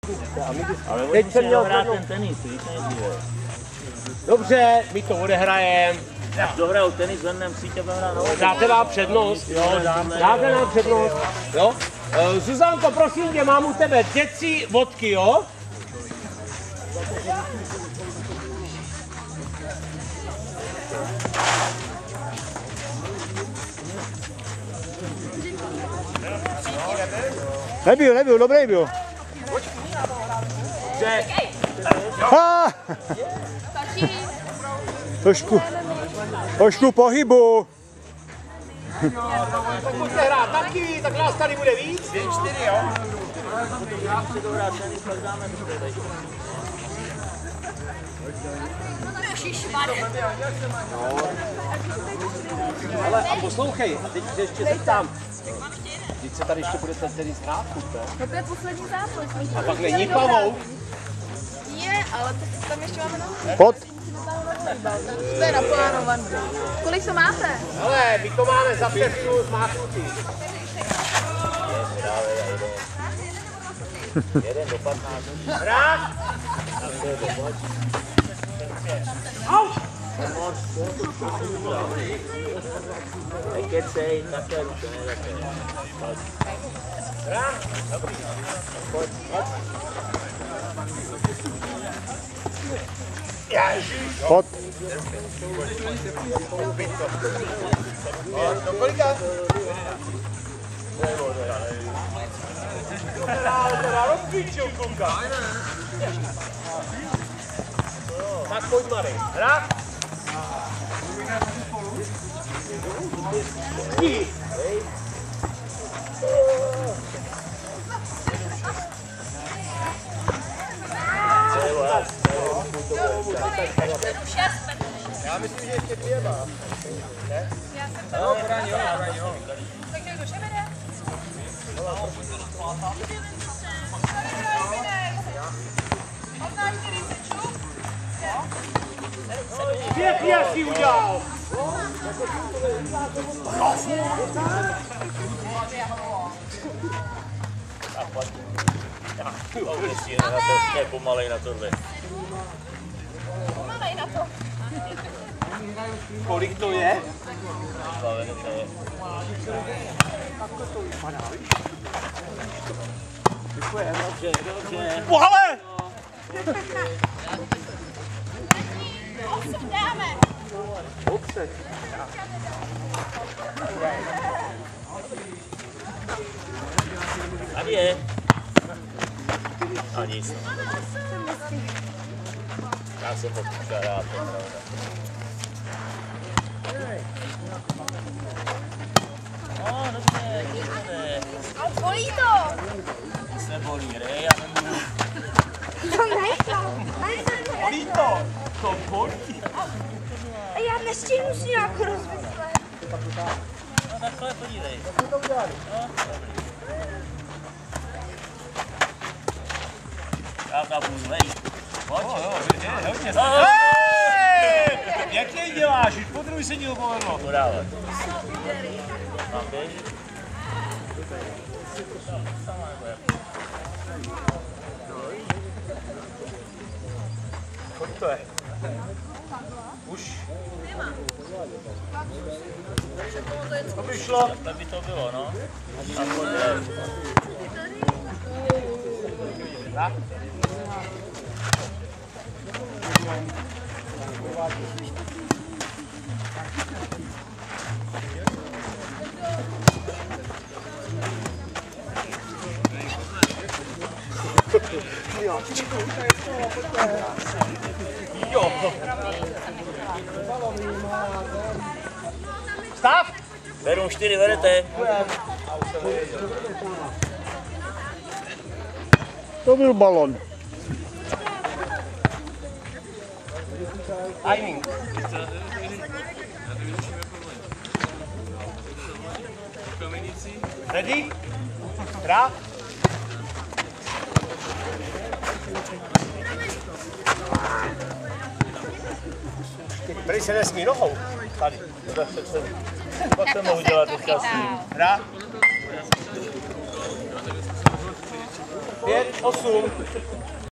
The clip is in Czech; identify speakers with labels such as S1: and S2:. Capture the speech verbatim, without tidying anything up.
S1: Ale teď jsem měl hrát ten tenis, víš, nejdříve. Dobře, my to odehrajem. Jak dohrajou tenis, zvedneme sítě, budeme hrát novou. Dáte vám přednost, jo, dáte nám přednost, jo. Uh, Zuzanko, prosím tě, mám u tebe děcí vodky, jo?
S2: Nebyl, nebyl, dobrý byl. Ha! Trošku, trošku pohybu.
S1: Pokud se hrát taky, tak nás tady bude víc. Dvě, čtyři, jo? Ale a poslouchej, a teď se ještě zeptám. Teď se tady ještě bude ten tenis hrát, ne?
S3: No to je poslední zápas.
S1: A pak není pavouk.
S3: Je, ale to tam ještě máme na
S2: Pod.
S3: To je naplánované. Kolik to máte?
S1: Ale my to máme za pěstku z máknutí. Jeden do patnácti. Hrát! Au! Nekecej, takhle ruce, ne takhle. Hrát! Dobrý. Pojď, pojď.
S2: Pod.
S1: Do kolika? Rozpíčil kluka. Tak pojď, Marek. Hra? Jí. Já myslím, že ještě dvě má. Ne? Jo, poraň, jo, poraň, jo.
S3: Tak někdo še vede?
S1: Pět jasný udělal.
S4: Je pomalej na tohle.
S3: Pomalej na to.
S1: Kolik to je?
S4: Dobře, dobře.
S1: Pohale!
S3: Osm dáme.
S1: Dobře.
S4: Tady je. A nic. Já jsem ho přišel rád, to je pravda. No, dobře, dobře.
S3: Ale bolí to.
S4: Nic nebolí, rej, já nemůžu.
S3: To nechal.
S1: Bolí to? To bolí.
S3: A já nestihnu si nějak rozmyslet.
S4: No takhle, podívej. No, dobrý. Já tam budu, hej. Pojď.
S1: Jo, jo, je, hodně se. Jak jej děláš? Už po druhý se ti ho povedlo.
S4: Podávat. Mám běž.
S1: Kolik to je? Už? To by šlo.
S4: Tak by to bylo, no. Tak pojď.
S1: Tak. Jo. Stav!
S4: Beru čtyři, vedete.
S2: To byl balon.
S1: Timing. Ready? Hra? Tady se nesmí nohou. Tady.
S4: Pak to mohu dělat teďka s ním.
S1: Hra? pět, osm.